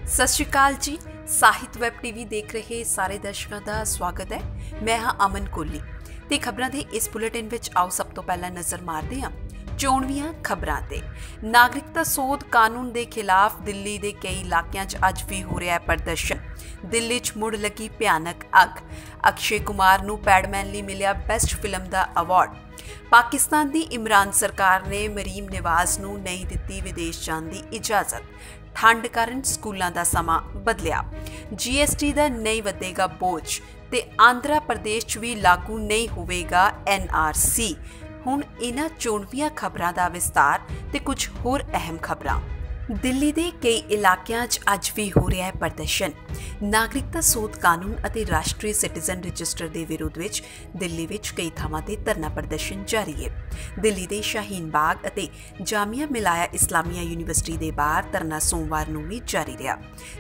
सत श्री अकाल जी। ਸਾਹਿਤ ਵੈਬ ਟੀਵੀ ਦੇਖ ਰਹੇ ਸਾਰੇ ਦਰਸ਼ਕਾਂ ਦਾ ਸਵਾਗਤ ਹੈ। ਮੈਂ ਹਾਂ ਅਮਨ ਕੋਲੀ ਤੇ ਖਬਰਾਂ ਦੇ ਇਸ ਬੁਲੇਟਿਨ ਵਿੱਚ ਆਓ ਸਭ ਤੋਂ ਪਹਿਲਾਂ ਨਜ਼ਰ ਮਾਰਦੇ ਹਾਂ ਚੋਣਵੀਆਂ ਖਬਰਾਂ ਤੇ। ਨਾਗਰਿਕਤਾ ਸੋਧ ਕਾਨੂੰਨ ਦੇ ਖਿਲਾਫ ਦਿੱਲੀ ਦੇ ਕਈ ਇਲਾਕਿਆਂ 'ਚ ਅੱਜ ਵੀ ਹੋ ਰਿਹਾ ਹੈ ਪ੍ਰਦਰਸ਼ਨ। ਦਿੱਲੀ 'ਚ ਮੁੜ ਲੱਗੀ ਭਿਆਨਕ ਅੱਗ। ਅਕਸ਼ੇ ਕੁਮਾਰ ਨੂੰ ਪੈਡਮੈਨ ਲਈ ਮਿਲਿਆ ਬੈਸਟ ਫਿਲਮ ਦਾ ਅਵਾਰਡ। ਪਾਕਿਸਤਾਨ ਦੀ ਇਮਰਾਨ ਸਰਕਾਰ ਨੇ ਮਰੀਮ ਨਿਵਾਜ਼ ਨੂੰ ਨਹੀਂ ਦਿੱਤੀ ਵਿਦੇਸ਼ ਜਾਣ ਦੀ ਇਜਾਜ਼ਤ। ਠੰਡ ਕਾਰਨ ਸਕੂਲਾਂ ਦਾ ਸਮਾਂ ਬਦਲਿਆ। GST ਦਾ ਨਹੀਂ ਵਧੇਗਾ ਬੋਝ ਤੇ ਆਂਧਰਾ ਪ੍ਰਦੇਸ਼ 'ਚ ਵੀ ਲਾਗੂ ਨਹੀਂ ਹੋਵੇਗਾ NRC। ਹੁਣ ਇਹਨਾਂ ਚੋਣਵੀਆਂ ਖਬਰਾਂ ਦਾ ਵਿਸਤਾਰ ਤੇ ਕੁਝ ਹੋਰ ਅਹਿਮ ਖਬਰਾਂ। ਦਿੱਲੀ ਦੇ ਕਈ ਇਲਾਕਿਆਂ 'ਚ ਅੱਜ ਵੀ ਹੋ ਰਿਹਾ ਹੈ ਪ੍ਰਦਰਸ਼ਨ। ਨਾਗਰਿਕਤਾ ਸੋਧ ਕਾਨੂੰਨ ਅਤੇ ਰਾਸ਼ਟਰੀ ਸਿਟੀਜ਼ਨ ਰਜਿਸਟਰ ਦੇ ਵਿਰੋਧ ਵਿੱਚ ਦਿੱਲੀ ਵਿੱਚ ਕਈ ਥਾਵਾਂ ਤੇ ਧਰਨਾ ਪ੍ਰਦਰਸ਼ਨ ਜਾਰੀ ਹੈ। ਦਿੱਲੀ ਦੇ ਸ਼ਾਹੀਨ ਬਾਗ ਅਤੇ ਜਾਮੀਆ ਮਿਲਾਇਆ ਇਸਲਾਮੀਆ ਯੂਨੀਵਰਸਿਟੀ ਦੇ ਬਾਹਰ ਧਰਨਾ ਸੋਮਵਾਰ ਨੂੰ ਵੀ ਜਾਰੀ ਰਿਹਾ।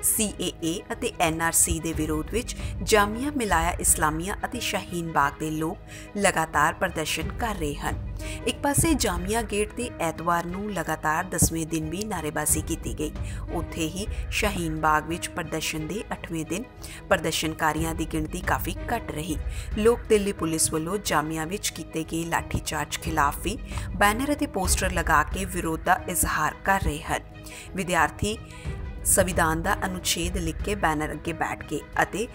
CAA ਅਤੇ NRC ਦੇ ਵਿਰੋਧ ਵਿੱਚ ਜਾਮੀਆ ਮਿਲਾਇਆ ਇਸਲਾਮੀਆ ਅਤੇ ਸ਼ਾਹੀਨ ਬਾਗ ਦੇ ਲੋਕ ਲਗਾਤਾਰ ਪ੍ਰਦਰਸ਼ਨ ਕਰ ਰਹੇ ਹਨ। ਇੱਕ ਪਾਸੇ ਜਾਮੀਆ ਗੇਟ ਤੇ ਐਤਵਾਰ ਨੂੰ ਲਗਾਤਾਰ 10ਵੇਂ ਦਿਨ ਵੀ ਨਾਅਰੇਬਾਜ਼ੀ ਕੀਤੀ ਗਈ। ਉੱਥੇ ਹੀ ਸ਼ਾਹੀਨ ਬਾਗ ਵਿੱਚ ਪ੍ਰਦਰਸ਼ਨ ਦੇ 8ਵੇਂ ਦਿਨ ਪ੍ਰਦਰਸ਼ਨਕਾਰੀਆਂ ਦੀ ਗਿਣਤੀ ਕਾਫੀ ਘੱਟ ਰਹੀ। ਲੋਕ ਦਿੱਲੀ ਪੁਲਿਸ ਵੱਲੋਂ ਜਾਮੀਆ ਵਿੱਚ ਕੀਤੇ ਗਏ ਲਾਠੀਚਾਰਜ ਖਿਲਾਫ ਵੀ ਬੈਨਰ ਅਤੇ ਪੋਸਟਰ ਲਗਾ ਕੇ ਵਿਰੋਧ ਦਾ ਇਜ਼ਹਾਰ ਕਰ ਰਹੇ ਹਨ। ਵਿਦਿਆਰਥੀ ਸੰਵਿਧਾਨ ਦਾ ਅਨੁਛੇਦ ਲਿਖ ਕੇ ਬੈਨਰ ਅੱਗੇ ਬੈਠ ਕੇ ਅਤੇ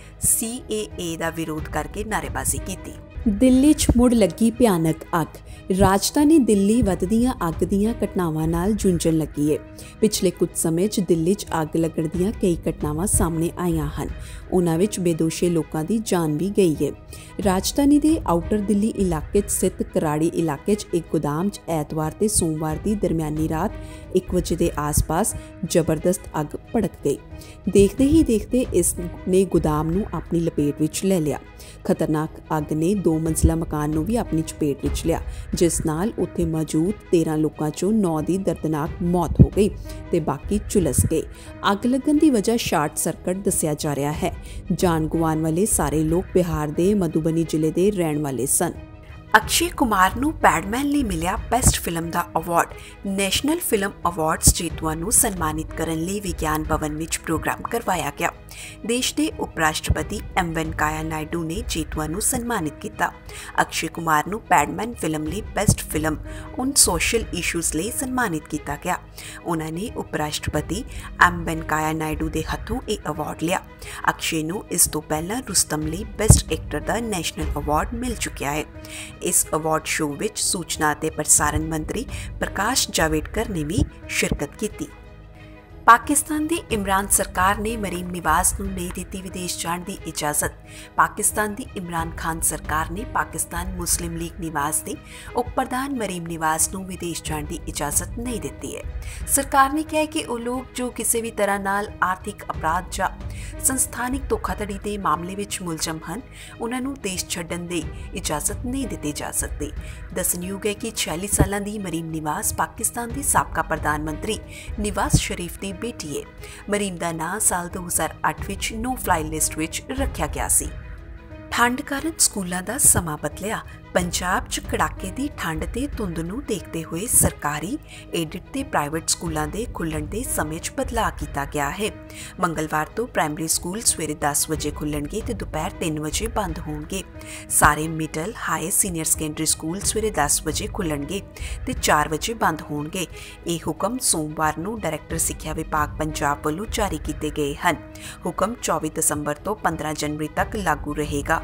CAA ਦਾ ਵਿਰੋਧ ਕਰਕੇ ਨਾਅਰੇਬਾਜ਼ੀ ਕੀਤੀ। ਦਿੱਲੀ 'ਚ ਮੁੜ ਲੱਗੀ ਭਿਆਨਕ ਅੱਗ। ਰਾਜਧਾਨੀ ਦਿੱਲੀ ਵੱਧਦੀਆਂ ਅੱਗ ਦੀਆਂ ਘਟਨਾਵਾਂ ਨਾਲ ਜੂਝਣ ਲੱਗੀ ਹੈ। ਪਿਛਲੇ ਕੁਝ ਸਮੇਂ 'ਚ ਦਿੱਲੀ 'ਚ ਅੱਗ ਲੱਗਣ ਦੀਆਂ ਕਈ ਘਟਨਾਵਾਂ ਸਾਹਮਣੇ ਆਈਆਂ ਹਨ। ਉਨ੍ਹਾਂ ਵਿੱਚ ਬੇਦੋਸ਼ੇ ਲੋਕਾਂ ਦੀ ਜਾਨ ਵੀ ਗਈ ਹੈ। ਰਾਜਧਾਨੀ ਦੇ ਆਊਟਰ ਦਿੱਲੀ ਇਲਾਕੇ 'ਚ ਸਥਿਤ ਕਰਾੜੀ ਇਲਾਕੇ 'ਚ ਇੱਕ ਗੋਦਾਮ 'ਚ ਐਤਵਾਰ ਤੇ ਸੋਮਵਾਰ ਦੀ ਦਰਮਿਆਨੀ ਰਾਤ 1 ਵਜੇ ਦੇ ਆਸ-ਪਾਸ ਜ਼ਬਰਦਸਤ ਅੱਗ ਭੜਕ ਗਈ। ਦੇਖਦੇ ਹੀ ਦੇਖਦੇ ਇਸ ਨੇ ਗੋਦਾਮ ਨੂੰ ਆਪਣੀ ਲਪੇਟ ਵਿੱਚ ਲੈ ਲਿਆ। ਖਤਰਨਾਕ ਅੱਗ ਨੇ 2 ਮੰਜ਼ਿਲਾ ਮਕਾਨ ਨੂੰ ਵੀ ਆਪਣੀ ਚਪੇਟ ਵਿੱਚ ਲਿਆ, ਜਿਸ ਨਾਲ ਉੱਥੇ ਮੌਜੂਦ 13 ਲੋਕਾਂ 'ਚੋਂ 9 ਦੀ ਦਰਦਨਾਕ ਮੌਤ ਹੋ ਗਈ ਤੇ ਬਾਕੀ ਝੁਲਸ ਗਏ। ਅੱਗ ਲੱਗਣ ਦੀ ਵਜ੍ਹਾ ਸ਼ਾਰਟ ਸਰਕਟ ਦੱਸਿਆ ਜਾ ਰਿਹਾ ਹੈ। ਜਾਨ ਗੁਆਉਣ ਵਾਲੇ ਸਾਰੇ ਲੋਕ ਬਿਹਾਰ ਦੇ ਮਧੂਬਨੀ ਜ਼ਿਲ੍ਹੇ ਦੇ ਰਹਿਣ ਵਾਲੇ ਸਨ। ਅਕਸ਼ੇ ਕੁਮਾਰ ਨੂੰ ਪੈਡਮੈਨ ਲਈ ਮਿਲਿਆ ਬੈਸਟ ਫਿਲਮ ਦਾ ਅਵਾਰਡ। ਨੈਸ਼ਨਲ ਫਿਲਮ ਅਵਾਰਡਸ ਜੇਤੂਆਂ ਨੂੰ ਸਨਮਾਨਿਤ ਕਰਨ ਲਈ ਵਿਗਿਆਨ ਭਵਨ ਵਿੱਚ ਪ੍ਰੋਗਰਾਮ ਕਰਵਾਇਆ ਗਿਆ। ਦੇਸ਼ ਦੇ ਉਪ ਰਾਸ਼ਟਰਪਤੀ M ਵੈਂਕਈਆ ਨਾਇਡੂ ਨੇ ਜੇਤੂਆਂ ਨੂੰ ਸਨਮਾਨਿਤ ਕੀਤਾ। ਅਕਸ਼ੇ ਕੁਮਾਰ ਨੂੰ ਪੈਡਮੈਨ ਫਿਲਮ ਲਈ best film on social issues ਲਈ ਸਨਮਾਨਿਤ ਕੀਤਾ ਗਿਆ। ਉਹਨਾਂ ਨੇ ਉਪ ਰਾਸ਼ਟਰਪਤੀ M ਵੈਂਕਈਆ ਨਾਇਡੂ ਦੇ ਹੱਥੋਂ ਇਹ ਅਵਾਰਡ ਲਿਆ। ਅਕਸ਼ੇ ਨੂੰ ਇਸ ਤੋਂ ਪਹਿਲਾਂ ਰੁਸਤਮ ਲਈ ਬੈਸਟ ਐਕਟਰ ਦਾ ਨੈਸ਼ਨਲ ਅਵਾਰਡ ਮਿਲ ਚੁੱਕਿਆ ਹੈ। ਇਸ ਅਵਾਰਡ ਸ਼ੋਅ ਵਿੱਚ ਸੂਚਨਾ ਅਤੇ ਪ੍ਰਸਾਰਣ ਮੰਤਰੀ ਪ੍ਰਕਾਸ਼ ਜਾਵੜੇਕਰ ਨੇ ਵੀ ਸ਼ਿਰਕਤ ਕੀਤੀ। ਪਾਕਿਸਤਾਨ ਦੀ ਇਮਰਾਨ ਸਰਕਾਰ ਨੇ ਮਰੀਮ ਨਿਵਾਜ਼ ਨੂੰ ਨਹੀਂ ਦਿੱਤੀ ਵਿਦੇਸ਼ ਜਾਣ ਦੀ ਇਜਾਜ਼ਤ। ਪਾਕਿਸਤਾਨ ਦੀ ਇਮਰਾਨ ਖਾਨ ਸਰਕਾਰ ਨੇ ਪਾਕਿਸਤਾਨ ਮੁਸਲਿਮ ਲੀਗ ਨਿਵਾਜ਼ ਦੀ ਉਪ ਪ੍ਰਧਾਨ ਮਰੀਮ ਨਿਵਾਜ਼ ਨੂੰ ਵਿਦੇਸ਼ ਜਾਣ ਦੀ ਇਜਾਜ਼ਤ ਨਹੀਂ ਦਿੱਤੀ ਹੈ। ਸਰਕਾਰ ਨੇ ਕਿਹਾ ਹੈ ਕਿ ਉਹ ਲੋਕ ਜੋ ਕਿਸੇ ਵੀ ਤਰ੍ਹਾਂ ਨਾਲ ਆਰਥਿਕ ਅਪਰਾਧ ਜਾਂ ਸੰਸਥਾਨਿਕ ਧੋਖਾਧੜੀ ਦੇ ਮਾਮਲੇ ਵਿੱਚ ਮੁਲਜ਼ਮ ਹਨ, ਉਹਨਾਂ ਨੂੰ ਦੇਸ਼ ਛੱਡਣ ਦੀ ਇਜਾਜ਼ਤ ਨਹੀਂ ਦਿੱਤੀ ਜਾ ਸਕਦੀ। ਦੱਸਣਯੋਗ ਹੈ ਕਿ 46 ਸਾਲਾਂ ਦੀ ਮਰੀਮ ਨਿਵਾਜ਼ ਪਾਕਿਸਤਾਨ ਦੀ ਸਾਬਕਾ ਪ੍ਰਧਾਨ ਮੰਤਰੀ ਨਿਵਾਜ਼ ਸ਼ਰੀਫ ਦੀ ਬੇਟੀ ਹੈ। ਮਰੀਮ ਦਾ ਨਾਂ ਸਾਲ 2008 ਵਿੱਚ ਨੋ ਫਲਾਈ ਲਿਸਟ ਵਿੱਚ ਰੱਖਿਆ ਗਿਆ ਸੀ। ਠੰਡ ਕਾਰਨ ਸਕੂਲਾਂ ਦਾ ਸਮਾਂ ਬਦਲਿਆ। ਪੰਜਾਬ 'ਚ ਕੜਾਕੇ ਦੀ ਠੰਡ ਤੇ ਧੁੰਦ ਨੂੰ ਦੇਖਦੇ ਹੋਏ ਸਰਕਾਰੀ, ਏਡਡ ਤੇ ਪ੍ਰਾਈਵੇਟ ਸਕੂਲਾਂ ਦੇ ਖੁੱਲ੍ਹਣ ਦੇ ਸਮੇਂ 'ਚ ਬਦਲਾਅ ਕੀਤਾ ਗਿਆ ਹੈ। ਮੰਗਲਵਾਰ ਤੋਂ ਪ੍ਰਾਇਮਰੀ ਸਕੂਲ ਸਵੇਰੇ 10 ਵਜੇ ਖੁੱਲ੍ਹਣਗੇ ਤੇ ਦੁਪਹਿਰ 3 ਵਜੇ ਬੰਦ ਹੋਣਗੇ। ਸਾਰੇ middle, high, senior secondary school ਸਵੇਰੇ 10 ਵਜੇ ਖੁੱਲ੍ਹਣਗੇ ਤੇ 4 ਵਜੇ ਬੰਦ ਹੋਣਗੇ। ਇਹ ਹੁਕਮ ਸੋਮਵਾਰ ਨੂੰ ਡਾਇਰੈਕਟਰ ਸਿੱਖਿਆ ਵਿਭਾਗ ਪੰਜਾਬ ਵੱਲੋਂ ਜਾਰੀ ਕੀਤੇ ਗਏ ਹਨ। ਹੁਕਮ 24 ਦਸੰਬਰ ਤੋਂ 15 ਜਨਵਰੀ ਤੱਕ ਲਾਗੂ ਰਹੇਗਾ।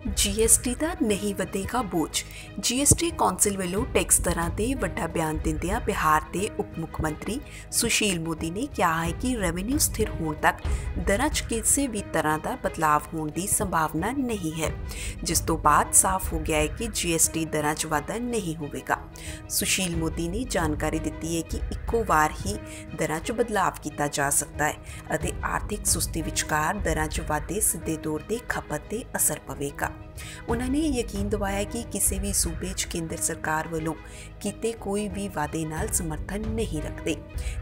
GST ਦਾ ਨਹੀਂ ਵਧੇਗਾ ਬੋਝ। GST ਕੌਂਸਲ ਵੱਲੋਂ ਟੈਕਸ ਦਰਾਂ ਤੇ ਵੱਡਾ ਬਿਆਨ ਦਿੰਦਿਆਂ ਬਿਹਾਰ ਦੇ ਉਪ ਮੁੱਖ ਮੰਤਰੀ ਸੁਸ਼ੀਲ ਮੋਦੀ ਨੇ ਕਿਹਾ ਹੈ ਕਿ ਰੈਵਨਿਊ ਸਥਿਰ ਹੋਣ ਤੱਕ ਦਰਾਂ 'ਚ ਕਿਸੇ ਵੀ ਤਰ੍ਹਾਂ ਦਾ ਬਦਲਾਅ ਹੋਣ ਦੀ ਸੰਭਾਵਨਾ ਨਹੀਂ ਹੈ, ਜਿਸ ਤੋਂ ਬਾਅਦ ਸਾਫ਼ ਹੋ ਗਿਆ ਹੈ ਕਿ GST ਦਰਾਂ 'ਚ ਵਾਧਾ ਨਹੀਂ ਹੋਵੇਗਾ। ਸੁਸ਼ੀਲ ਮੋਦੀ ਨੇ ਜਾਣਕਾਰੀ ਦਿੱਤੀ ਹੈ ਕਿ ਇੱਕੋ ਵਾਰ ਹੀ ਦਰਾਂ 'ਚ ਬਦਲਾਅ ਕੀਤਾ ਜਾ ਸਕਦਾ ਹੈ ਅਤੇ ਆਰਥਿਕ ਸੁਸਤੀ ਵਿਚਕਾਰ ਦਰਾਂ 'ਚ ਵਾਧੇ ਸਿੱਧੇ ਤੌਰ ਤੇ ਖਪਤ ਤੇ ਅਸਰ ਪਵੇਗਾ। ਉਹਨਾਂ ਨੇ ਯਕੀਨ ਦਿਵਾਇਆ ਕਿ ਕਿਸੇ ਵੀ ਸੂਬੇ 'ਚ ਕੇਂਦਰ ਸਰਕਾਰ ਵੱਲੋਂ ਕੀਤੇ ਕੋਈ ਵੀ ਵਾਅਦੇ ਨਾਲ ਸਮਰਥਨ ਨਹੀਂ ਰੱਖਦੇ।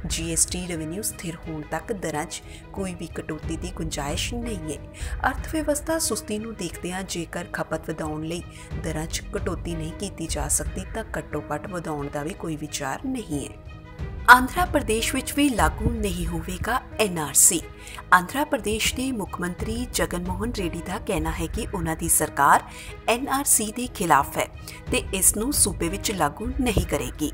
GST ਰੈਵਨਿਊ ਸਥਿਰ ਹੋਣ ਤੱਕ ਦਰਾਂ 'ਚ ਕੋਈ ਵੀ ਕਟੌਤੀ ਦੀ ਗੁੰਜਾਇਸ਼ ਨਹੀਂ ਹੈ। ਅਰਥ ਵਿਵਸਥਾ ਸੁਸਤੀ ਨੂੰ ਦੇਖਦਿਆਂ ਜੇਕਰ ਖਪਤ ਵਧਾਉਣ ਲਈ ਦਰਾਂ 'ਚ ਕਟੌਤੀ ਨਹੀਂ ਕੀਤੀ ਜਾ ਸਕਦੀ ਤਾਂ ਘੱਟੋ ਘੱਟ ਵਧਾਉਣ ਦਾ ਵੀ ਕੋਈ ਵਿਚਾਰ ਨਹੀਂ ਹੈ। ਆਂਧਰਾ ਪ੍ਰਦੇਸ਼ ਵਿੱਚ ਵੀ ਲਾਗੂ ਨਹੀਂ ਹੋਵੇਗਾ NRC। ਆਂਧਰਾ ਪ੍ਰਦੇਸ਼ ਦੇ ਮੁੱਖ ਮੰਤਰੀ ਜਗਨ ਮੋਹਨ ਰੈਡੀ ਦਾ ਕਹਿਣਾ ਹੈ ਕਿ ਉਹਨਾਂ ਦੀ ਸਰਕਾਰ NRC ਦੇ ਖਿਲਾਫ ਹੈ ਤੇ ਇਸ ਨੂੰ ਸੂਬੇ ਵਿੱਚ ਲਾਗੂ ਨਹੀਂ ਕਰੇਗੀ।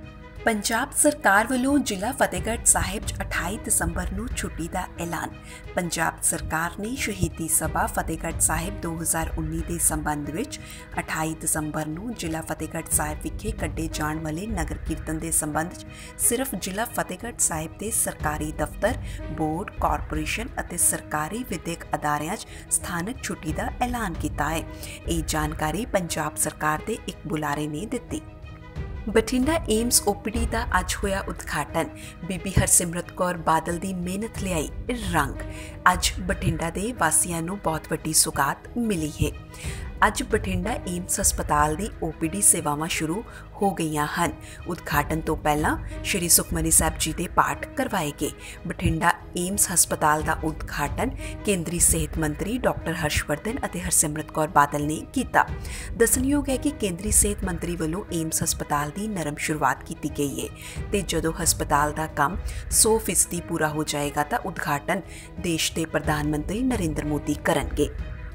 ਪੰਜਾਬ ਸਰਕਾਰ ਵੱਲੋਂ ਜ਼ਿਲ੍ਹਾ ਫਤਿਹਗੜ੍ਹ ਸਾਹਿਬ 'ਚ 28 ਦਸੰਬਰ ਨੂੰ ਛੁੱਟੀ ਦਾ ਐਲਾਨ। ਪੰਜਾਬ ਸਰਕਾਰ ਨੇ ਸ਼ਹੀਦੀ ਸਭਾ ਫਤਿਹਗੜ੍ਹ ਸਾਹਿਬ 2019 ਦੇ ਸੰਬੰਧ ਵਿੱਚ 28 ਦਸੰਬਰ ਨੂੰ ਜ਼ਿਲ੍ਹਾ ਫਤਿਹਗੜ੍ਹ ਸਾਹਿਬ ਵਿਖੇ ਕੱਢੇ ਜਾਣ ਵਾਲੇ ਨਗਰ ਕੀਰਤਨ ਦੇ ਸੰਬੰਧ 'ਚ ਸਿਰਫ ਜ਼ਿਲ੍ਹਾ ਫਤਿਹਗੜ੍ਹ ਸਾਹਿਬ ਦੇ ਸਰਕਾਰੀ ਦਫ਼ਤਰ, ਬੋਰਡ, ਕਾਰਪੋਰੇਸ਼ਨ ਅਤੇ ਸਰਕਾਰੀ ਵਿਦਿਅਕ ਅਦਾਰਿਆਂ 'ਚ ਸਥਾਨਕ ਛੁੱਟੀ ਦਾ ਐਲਾਨ ਕੀਤਾ ਹੈ। ਇਹ ਜਾਣਕਾਰੀ ਪੰਜਾਬ ਸਰਕਾਰ ਦੇ ਇੱਕ ਬੁਲਾਰੇ ਨੇ ਦਿੱਤੀ। ਬਠਿੰਡਾ ਏਮਸ OPD ਦਾ ਅੱਜ ਹੋਇਆ ਉਦਘਾਟਨ। ਬੀਬੀ ਹਰਸਿਮਰਤ ਕੌਰ ਬਾਦਲ ਦੀ ਮਿਹਨਤ ਲਿਆਈ ਰੰਗ। ਅੱਜ ਬਠਿੰਡਾ ਦੇ ਵਾਸੀਆਂ ਨੂੰ ਬਹੁਤ ਵੱਡੀ ਸੁਗਾਤ ਮਿਲੀ ਹੈ। ਅੱਜ ਬਠਿੰਡਾ ਏਮਸ ਹਸਪਤਾਲ ਦੀ OPD ਸੇਵਾਵਾਂ ਸ਼ੁਰੂ ਹੋ ਗਈਆਂ ਹਨ। ਉਦਘਾਟਨ ਤੋਂ ਪਹਿਲਾਂ ਸ਼੍ਰੀ ਸੁਖਮਨੀ ਸਾਹਿਬ ਜੀ ਦੇ ਪਾਠ ਕਰਵਾਏ ਗਏ। ਬਠਿੰਡਾ ਏਮਸ ਹਸਪਤਾਲ ਦਾ ਉਦਘਾਟਨ ਕੇਂਦਰੀ ਸਿਹਤ ਮੰਤਰੀ ਡਾਕਟਰ ਹਰਸ਼ਵਰਧਨ ਅਤੇ ਹਰਸਿਮਰਤ ਕੌਰ ਬਾਦਲ ਨੇ ਕੀਤਾ। ਦੱਸਣਯੋਗ ਹੈ ਕਿ ਕੇਂਦਰੀ ਸਿਹਤ ਮੰਤਰੀ ਵੱਲੋਂ ਏਮਸ ਹਸਪਤਾਲ ਦੀ ਨਰਮ ਸ਼ੁਰੂਆਤ ਕੀਤੀ ਗਈ ਹੈ ਤੇ ਜਦੋਂ ਹਸਪਤਾਲ ਦਾ ਕੰਮ 100% ਪੂਰਾ ਹੋ ਜਾਏਗਾ ਤਾਂ ਉਦਘਾਟਨ ਦੇਸ਼ ਦੇ ਪ੍ਰਧਾਨ ਮੰਤਰੀ ਨਰਿੰਦਰ ਮੋਦੀ ਕਰਨਗੇ।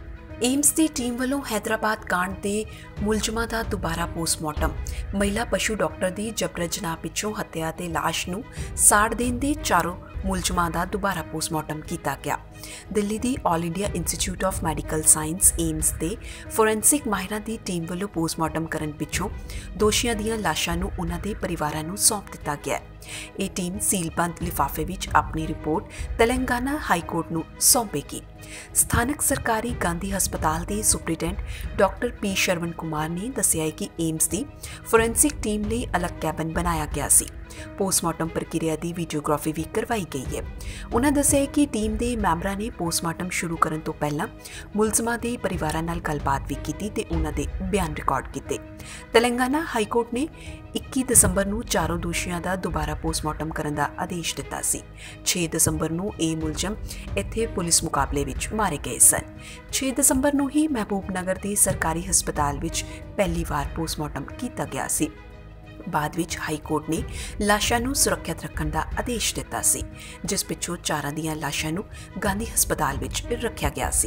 ਏਮਸ ਦੀ ਟੀਮ ਵੱਲੋਂ ਹੈਦਰਾਬਾਦ ਕਾਂਡ ਦੇ ਮੁਲਜ਼ਮਾਂ ਦਾ ਦੁਬਾਰਾ ਪੋਸਟਮਾਰਟਮ। ਮਹਿਲਾ ਪਸ਼ੂ ਡਾਕਟਰ ਦੀ ਜਬਰ ਜਨਾਹ ਪਿੱਛੋਂ ਹੱਤਿਆ ਤੇ ਲਾਸ਼ ਨੂੰ ਸਾੜ ਦੇਣ ਦੇ ਚਾਰੋਂ ਮੁਲਜ਼ਮਾਂ ਦਾ ਦੁਬਾਰਾ ਪੋਸਟਮਾਰਟਮ ਕੀਤਾ ਗਿਆ। ਦਿੱਲੀ ਦੀ all India institute of medical science AIIMS ਦੇ ਫੋਰੈਂਸਿਕ ਮਾਹਿਰਾਂ ਦੀ ਟੀਮ ਵੱਲੋਂ ਪੋਸਟਮਾਰਟਮ ਕਰਨ ਪਿੱਛੋਂ ਦੋਸ਼ੀਆਂ ਦੀਆਂ ਲਾਸ਼ਾਂ ਨੂੰ ਉਹਨਾਂ ਦੇ ਪਰਿਵਾਰਾਂ ਨੂੰ ਸੌਂਪ ਦਿੱਤਾ ਗਿਆ। ਇਹ ਟੀਮ ਸੀਲਬੰਦ ਲਿਫਾਫੇ ਵਿੱਚ ਆਪਣੀ ਰਿਪੋਰਟ ਤੇਲੰਗਾਨਾ ਹਾਈ ਕੋਰਟ ਨੂੰ ਸੌਂਪੇਗੀ। ਸਥਾਨਕ ਸਰਕਾਰੀ ਗਾਂਧੀ ਹਸਪਤਾਲ ਦੇ superintendent doctor P Sharvan Kumar ਨੇ ਦੱਸਿਆ ਕਿ ਏਮਸ ਦੀ ਫੋਰੈਂਸਿਕ ਟੀਮ ਲਈ ਅਲੱਗ ਕੈਬਨ ਬਣਾਇਆ ਗਿਆ ਸੀ। ਪੋਸਟਮਾਰਟਮ ਪ੍ਰਕਿਰਿਆ ਦੀ ਵੀਡੀਓਗ੍ਰਾਫੀ ਵੀ ਕਰਵਾਈ ਗਈ ਹੈ। ਉਹਨਾਂ ਦੱਸਿਆ ਕਿ ਟੀਮ ਦੇ ਮੈਂਬਰਾਂ ਨੇ ਪੋਸਟਮਾਰਟਮ ਸ਼ੁਰੂ ਕਰਨ ਤੋਂ ਪਹਿਲਾਂ ਮੁਲਜ਼ਮਾਂ ਦੇ ਪਰਿਵਾਰਾਂ ਨਾਲ ਗੱਲਬਾਤ ਵੀ ਕੀਤੀ ਤੇ ਉਹਨਾਂ ਦੇ ਬਿਆਨ ਰਿਕਾਰਡ ਕੀਤੇ। ਤੇਲੰਗਾਨਾ ਹਾਈ ਕੋਰਟ ਨੇ 21 ਦਸੰਬਰ ਨੂੰ ਚਾਰੋਂ ਦੋਸ਼ੀਆਂ ਦਾ ਦੁਬਾਰਾ ਪੋਸਟਮਾਰਟਮ ਕਰਨ ਦਾ ਆਦੇਸ਼ ਦਿੱਤਾ ਸੀ। 6 ਦਸੰਬਰ ਨੂੰ ਇਹ ਮੁਲਜ਼ਮ ਇੱਥੇ ਪੁਲਿਸ ਮੁਕਾਬਲੇ ਵਿੱਚ ਮਾਰੇ ਗਏ ਸਨ। 6 ਦਸੰਬਰ ਨੂੰ ਹੀ ਮਹਿਬੂਬ ਨਗਰ ਦੇ ਸਰਕਾਰੀ ਹਸਪਤਾਲ ਵਿੱਚ ਪਹਿਲੀ ਵਾਰ ਪੋਸਟਮਾਰਟਮ ਕੀਤਾ ਗਿਆ ਸੀ। ਬਾਅਦ ਵਿੱਚ ਹਾਈ ਕੋਰਟ ਨੇ ਲਾਸ਼ਾਂ ਨੂੰ ਸੁਰੱਖਿਅਤ ਰੱਖਣ ਦਾ ਆਦੇਸ਼ ਦਿੱਤਾ ਸੀ, ਜਿਸ ਪਿੱਛੋਂ ਚਾਰਾਂ ਦੀਆਂ ਲਾਸ਼ਾਂ ਨੂੰ ਗਾਂਧੀ ਹਸਪਤਾਲ ਵਿੱਚ ਰੱਖਿਆ ਗਿਆ ਸੀ।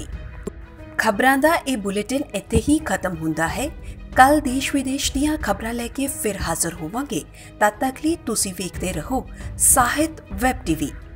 ਖਬਰਾਂ ਦਾ ਇਹ ਬੁਲੇਟਿਨ ਇੱਥੇ ਹੀ ਖਤਮ ਹੁੰਦਾ ਹੈ। ਕੱਲ ਦੇਸ਼ ਵਿਦੇਸ਼ ਦੀਆਂ ਖਬਰਾਂ ਲੈ ਕੇ ਫਿਰ ਹਾਜ਼ਰ ਹੋਵਾਂਗੇ। ਤਦ ਤੱਕ ਲਈ ਤੁਸੀਂ ਵੇਖਦੇ ਰਹੋ ਸਾਹਿਤ ਵੈਬ TV।